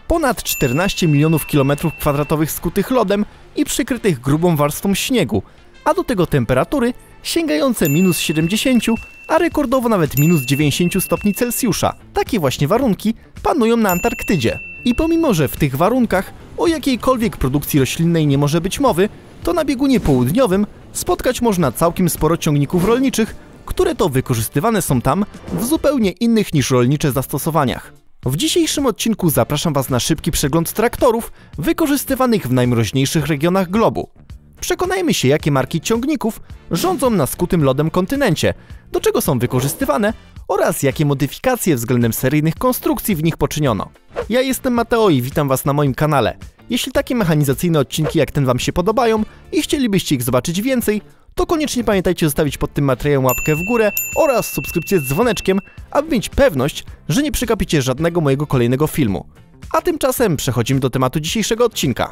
Ponad 14 milionów km² skutych lodem i przykrytych grubą warstwą śniegu, a do tego temperatury sięgające -70, a rekordowo nawet -90 stopni Celsjusza. Takie właśnie warunki panują na Antarktydzie. I pomimo, że w tych warunkach o jakiejkolwiek produkcji roślinnej nie może być mowy, to na biegunie południowym spotkać można całkiem sporo ciągników rolniczych, które to wykorzystywane są tam w zupełnie innych niż rolnicze zastosowaniach. W dzisiejszym odcinku zapraszam Was na szybki przegląd traktorów wykorzystywanych w najmroźniejszych regionach globu. Przekonajmy się, jakie marki ciągników rządzą na skutym lodem kontynencie, do czego są wykorzystywane oraz jakie modyfikacje względem seryjnych konstrukcji w nich poczyniono. Ja jestem Mateo i witam Was na moim kanale. Jeśli takie mechanizacyjne odcinki jak ten Wam się podobają i chcielibyście ich zobaczyć więcej, to koniecznie pamiętajcie zostawić pod tym materiałem łapkę w górę oraz subskrypcję z dzwoneczkiem, aby mieć pewność, że nie przegapicie żadnego mojego kolejnego filmu. A tymczasem przechodzimy do tematu dzisiejszego odcinka.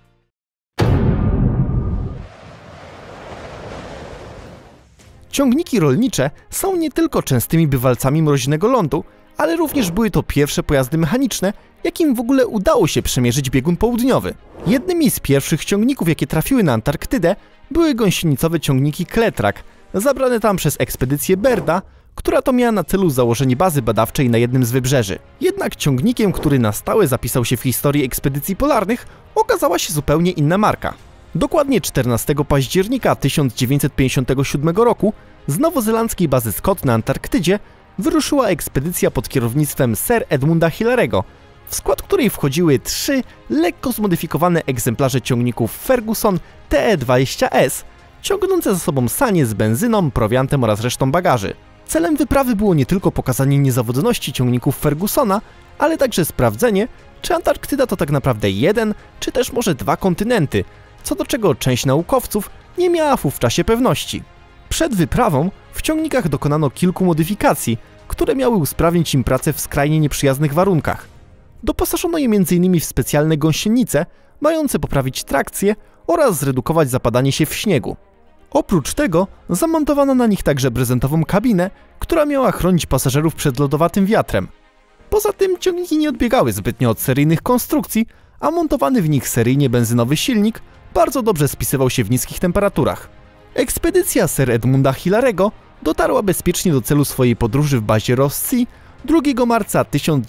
Ciągniki rolnicze są nie tylko częstymi bywalcami mroźnego lądu, ale również były to pierwsze pojazdy mechaniczne, jakim w ogóle udało się przemierzyć biegun południowy. Jednymi z pierwszych ciągników, jakie trafiły na Antarktydę, były gąsienicowe ciągniki Kletrak, zabrane tam przez ekspedycję Byrda, która to miała na celu założenie bazy badawczej na jednym z wybrzeży. Jednak ciągnikiem, który na stałe zapisał się w historii ekspedycji polarnych, okazała się zupełnie inna marka. Dokładnie 14 października 1957 roku z nowozelandzkiej bazy Scott na Antarktydzie wyruszyła ekspedycja pod kierownictwem Sir Edmunda Hillarego, w skład której wchodziły 3 lekko zmodyfikowane egzemplarze ciągników Ferguson TE20S, ciągnące za sobą sanie z benzyną, prowiantem oraz resztą bagaży. Celem wyprawy było nie tylko pokazanie niezawodności ciągników Fergusona, ale także sprawdzenie, czy Antarktyda to tak naprawdę jeden, czy też może 2 kontynenty, co do czego część naukowców nie miała wówczas pewności. Przed wyprawą w ciągnikach dokonano kilku modyfikacji, które miały usprawnić im pracę w skrajnie nieprzyjaznych warunkach. Doposażono je m.in. w specjalne gąsienice, mające poprawić trakcję oraz zredukować zapadanie się w śniegu. Oprócz tego zamontowano na nich także brezentową kabinę, która miała chronić pasażerów przed lodowatym wiatrem. Poza tym ciągniki nie odbiegały zbytnio od seryjnych konstrukcji, a montowany w nich seryjnie benzynowy silnik bardzo dobrze spisywał się w niskich temperaturach. Ekspedycja Sir Edmunda Hillarego dotarła bezpiecznie do celu swojej podróży w bazie Ross Sea 2 marca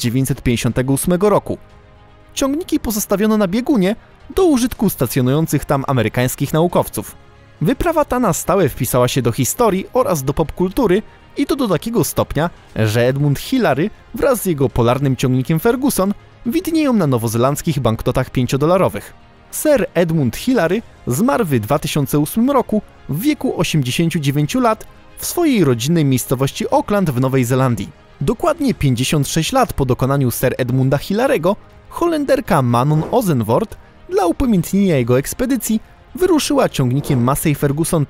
1958 roku. Ciągniki pozostawiono na biegunie do użytku stacjonujących tam amerykańskich naukowców. Wyprawa ta na stałe wpisała się do historii oraz do popkultury i to do takiego stopnia, że Edmund Hillary wraz z jego polarnym ciągnikiem Ferguson widnieją na nowozelandzkich banknotach 5-dolarowych. Sir Edmund Hillary zmarł w 2008 roku w wieku 89 lat w swojej rodzinnej miejscowości Auckland w Nowej Zelandii. Dokładnie 56 lat po dokonaniu Sir Edmunda Hillarego, Holenderka Manon Ozenvoort dla upamiętnienia jego ekspedycji wyruszyła ciągnikiem Massey Ferguson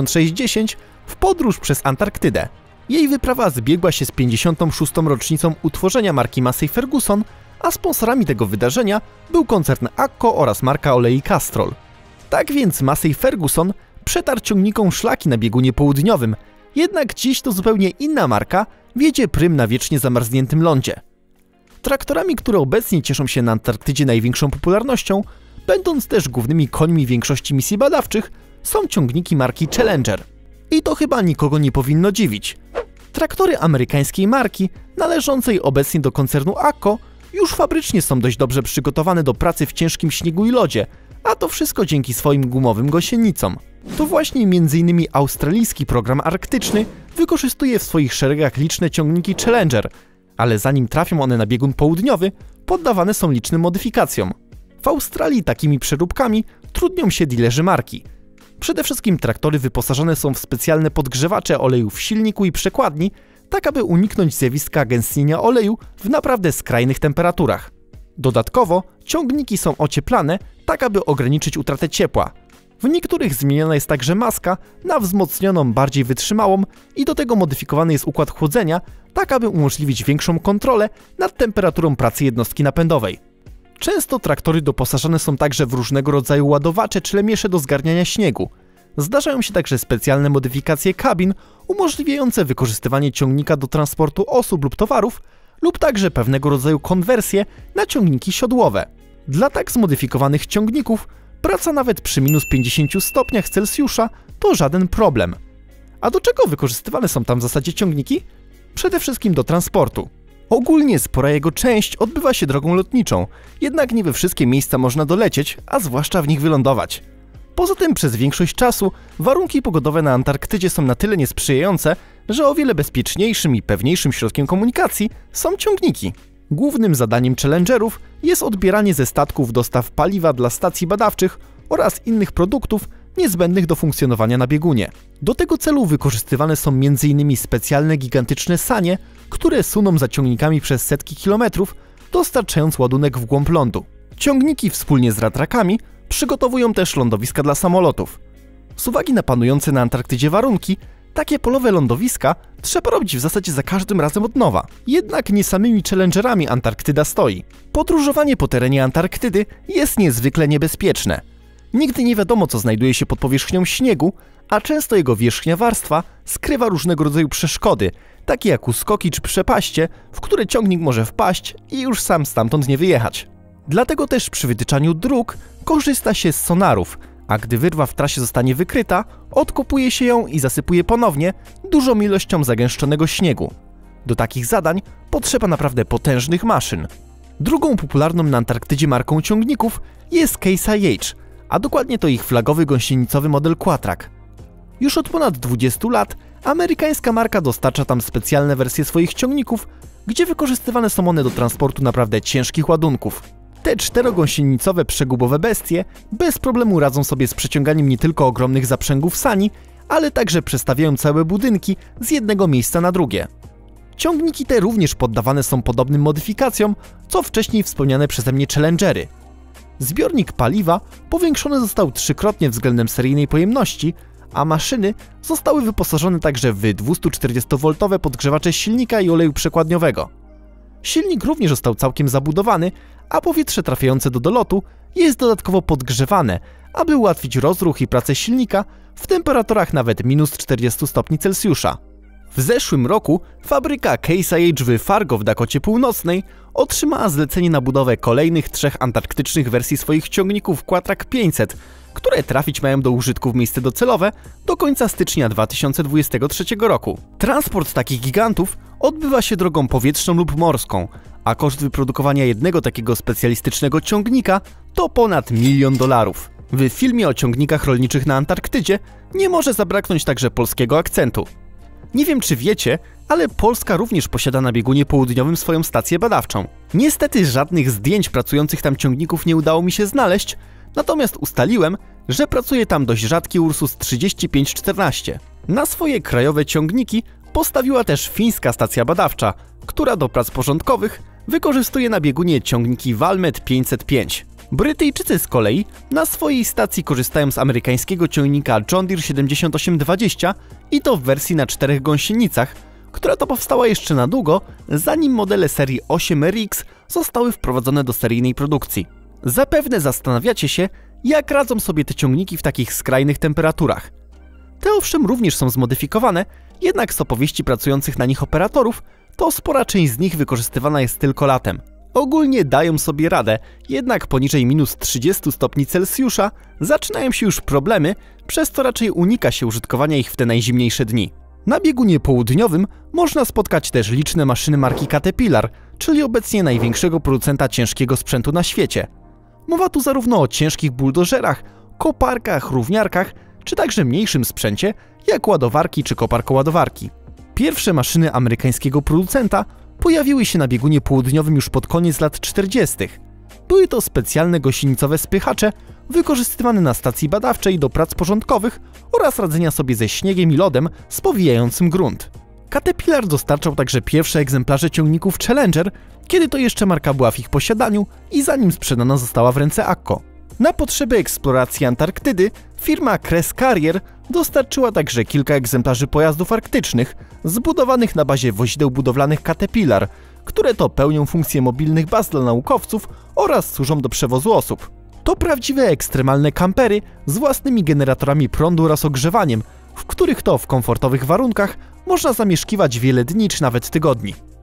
5610 w podróż przez Antarktydę. Jej wyprawa zbiegła się z 56. rocznicą utworzenia marki Massey Ferguson, a sponsorami tego wydarzenia był koncern AGCO oraz marka olei Castrol. Tak więc Massey Ferguson przetarł ciągnikom szlaki na biegunie południowym, jednak dziś to zupełnie inna marka wiedzie prym na wiecznie zamarzniętym lądzie. Traktorami, które obecnie cieszą się na Antarktydzie największą popularnością, będąc też głównymi końmi większości misji badawczych, są ciągniki marki Challenger. I to chyba nikogo nie powinno dziwić. Traktory amerykańskiej marki, należącej obecnie do koncernu AGCO, już fabrycznie są dość dobrze przygotowane do pracy w ciężkim śniegu i lodzie, a to wszystko dzięki swoim gumowym gąsienicom. To właśnie m.in. australijski program arktyczny wykorzystuje w swoich szeregach liczne ciągniki Challenger, ale zanim trafią one na biegun południowy, poddawane są licznym modyfikacjom. W Australii takimi przeróbkami trudnią się dilerzy marki. Przede wszystkim traktory wyposażone są w specjalne podgrzewacze oleju w silniku i przekładni, tak aby uniknąć zjawiska gęstnienia oleju w naprawdę skrajnych temperaturach. Dodatkowo ciągniki są ocieplane, tak aby ograniczyć utratę ciepła. W niektórych zmieniona jest także maska na wzmocnioną, bardziej wytrzymałą i do tego modyfikowany jest układ chłodzenia, tak aby umożliwić większą kontrolę nad temperaturą pracy jednostki napędowej. Często traktory doposażone są także w różnego rodzaju ładowacze czy lemiesze do zgarniania śniegu. Zdarzają się także specjalne modyfikacje kabin umożliwiające wykorzystywanie ciągnika do transportu osób lub towarów lub także pewnego rodzaju konwersję na ciągniki siodłowe. Dla tak zmodyfikowanych ciągników praca nawet przy minus 50 stopniach Celsjusza to żaden problem. A do czego wykorzystywane są tam w zasadzie ciągniki? Przede wszystkim do transportu. Ogólnie spora jego część odbywa się drogą lotniczą, jednak nie we wszystkie miejsca można dolecieć, a zwłaszcza w nich wylądować. Poza tym przez większość czasu warunki pogodowe na Antarktydzie są na tyle niesprzyjające, że o wiele bezpieczniejszym i pewniejszym środkiem komunikacji są ciągniki. Głównym zadaniem Challengerów jest odbieranie ze statków dostaw paliwa dla stacji badawczych oraz innych produktów niezbędnych do funkcjonowania na biegunie. Do tego celu wykorzystywane są m.in. specjalne gigantyczne sanie, które suną za ciągnikami przez setki kilometrów, dostarczając ładunek w głąb lądu. Ciągniki wspólnie z ratrakami przygotowują też lądowiska dla samolotów. Z uwagi na panujące na Antarktydzie warunki, takie polowe lądowiska trzeba robić w zasadzie za każdym razem od nowa. Jednak nie samymi Challengerami Antarktyda stoi. Podróżowanie po terenie Antarktydy jest niezwykle niebezpieczne. Nigdy nie wiadomo, co znajduje się pod powierzchnią śniegu, a często jego wierzchnia warstwa skrywa różnego rodzaju przeszkody, takie jak uskoki czy przepaście, w które ciągnik może wpaść i już sam stamtąd nie wyjechać. Dlatego też przy wytyczaniu dróg korzysta się z sonarów, a gdy wyrwa w trasie zostanie wykryta, odkopuje się ją i zasypuje ponownie dużą ilością zagęszczonego śniegu. Do takich zadań potrzeba naprawdę potężnych maszyn. Drugą popularną na Antarktydzie marką ciągników jest Case IH, a dokładnie to ich flagowy gąsienicowy model Quatrak. Już od ponad 20 lat amerykańska marka dostarcza tam specjalne wersje swoich ciągników, gdzie wykorzystywane są one do transportu naprawdę ciężkich ładunków. Te czterogąsienicowe przegubowe bestie bez problemu radzą sobie z przeciąganiem nie tylko ogromnych zaprzęgów sani, ale także przestawiają całe budynki z jednego miejsca na drugie. Ciągniki te również poddawane są podobnym modyfikacjom, co wcześniej wspomniane przeze mnie Challengery. Zbiornik paliwa powiększony został trzykrotnie względem seryjnej pojemności, a maszyny zostały wyposażone także w 240V podgrzewacze silnika i oleju przekładniowego. Silnik również został całkiem zabudowany, a powietrze trafiające do dolotu jest dodatkowo podgrzewane, aby ułatwić rozruch i pracę silnika w temperaturach nawet minus 40 stopni Celsjusza. W zeszłym roku fabryka Case IH w Fargo w Dakocie Północnej otrzymała zlecenie na budowę kolejnych 3 antarktycznych wersji swoich ciągników Quatrak 500, które trafić mają do użytku w miejsce docelowe do końca stycznia 2023 roku. Transport takich gigantów odbywa się drogą powietrzną lub morską, a koszt wyprodukowania jednego takiego specjalistycznego ciągnika to ponad $1 milion. W filmie o ciągnikach rolniczych na Antarktydzie nie może zabraknąć także polskiego akcentu. Nie wiem, czy wiecie, ale Polska również posiada na biegunie południowym swoją stację badawczą. Niestety żadnych zdjęć pracujących tam ciągników nie udało mi się znaleźć, natomiast ustaliłem, że pracuje tam dość rzadki Ursus 3514. Na swoje krajowe ciągniki postawiła też fińska stacja badawcza, która do prac porządkowych wykorzystuje na biegunie ciągniki Valmet 505. Brytyjczycy z kolei na swojej stacji korzystają z amerykańskiego ciągnika John Deere 7820 i to w wersji na 4 gąsienicach, która to powstała jeszcze na długo, zanim modele serii 8RX zostały wprowadzone do seryjnej produkcji. Zapewne zastanawiacie się, jak radzą sobie te ciągniki w takich skrajnych temperaturach. Te owszem również są zmodyfikowane, jednak z opowieści pracujących na nich operatorów, to spora część z nich wykorzystywana jest tylko latem. Ogólnie dają sobie radę, jednak poniżej minus 30 stopni Celsjusza zaczynają się już problemy, przez co raczej unika się użytkowania ich w te najzimniejsze dni. Na biegunie południowym można spotkać też liczne maszyny marki Caterpillar, czyli obecnie największego producenta ciężkiego sprzętu na świecie. Mowa tu zarówno o ciężkich buldożerach, koparkach, równiarkach, czy także mniejszym sprzęcie, jak ładowarki czy koparkoładowarki. Pierwsze maszyny amerykańskiego producenta pojawiły się na biegunie południowym już pod koniec lat 40. Były to specjalne gąsienicowe spychacze wykorzystywane na stacji badawczej do prac porządkowych oraz radzenia sobie ze śniegiem i lodem spowijającym grunt. Caterpillar dostarczał także pierwsze egzemplarze ciągników Challenger, kiedy to jeszcze marka była w ich posiadaniu i zanim sprzedana została w ręce AGCO. Na potrzeby eksploracji Antarktydy firma Crest Carrier dostarczyła także kilka egzemplarzy pojazdów arktycznych zbudowanych na bazie wozideł budowlanych Caterpillar, które to pełnią funkcję mobilnych baz dla naukowców oraz służą do przewozu osób. To prawdziwe ekstremalne kampery z własnymi generatorami prądu oraz ogrzewaniem, w których to w komfortowych warunkach można zamieszkiwać wiele dni czy nawet tygodni.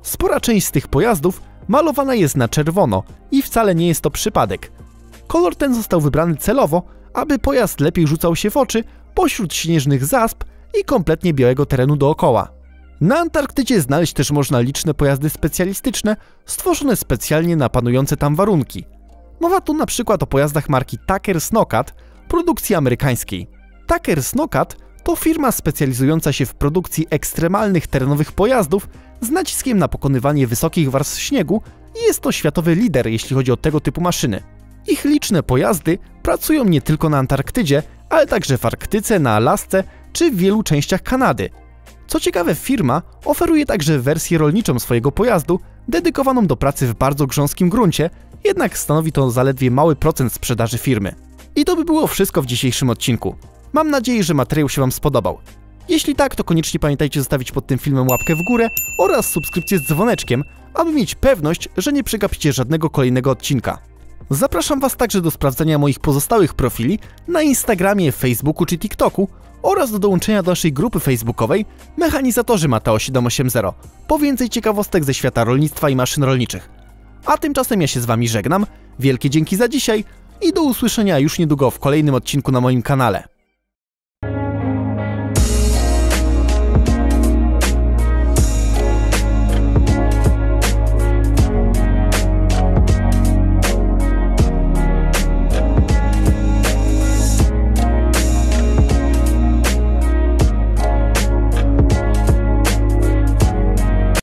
Spora część z tych pojazdów malowana jest na czerwono i wcale nie jest to przypadek. Kolor ten został wybrany celowo, aby pojazd lepiej rzucał się w oczy pośród śnieżnych zasp i kompletnie białego terenu dookoła. Na Antarktydzie znaleźć też można liczne pojazdy specjalistyczne, stworzone specjalnie na panujące tam warunki. Mowa tu na przykład o pojazdach marki Tucker Snowcat, produkcji amerykańskiej. Tucker Snowcat to firma specjalizująca się w produkcji ekstremalnych terenowych pojazdów z naciskiem na pokonywanie wysokich warstw śniegu i jest to światowy lider, jeśli chodzi o tego typu maszyny. Ich liczne pojazdy pracują nie tylko na Antarktydzie, ale także w Arktyce, na Alasce czy w wielu częściach Kanady. Co ciekawe, firma oferuje także wersję rolniczą swojego pojazdu, dedykowaną do pracy w bardzo grząskim gruncie, jednak stanowi to zaledwie mały procent sprzedaży firmy. I to by było wszystko w dzisiejszym odcinku. Mam nadzieję, że materiał się Wam spodobał. Jeśli tak, to koniecznie pamiętajcie zostawić pod tym filmem łapkę w górę oraz subskrypcję z dzwoneczkiem, aby mieć pewność, że nie przegapicie żadnego kolejnego odcinka. Zapraszam Was także do sprawdzenia moich pozostałych profili na Instagramie, Facebooku czy TikToku oraz do dołączenia do naszej grupy facebookowej Mechanizatorzy Mateo 780 po więcej ciekawostek ze świata rolnictwa i maszyn rolniczych. A tymczasem ja się z Wami żegnam, wielkie dzięki za dzisiaj i do usłyszenia już niedługo w kolejnym odcinku na moim kanale.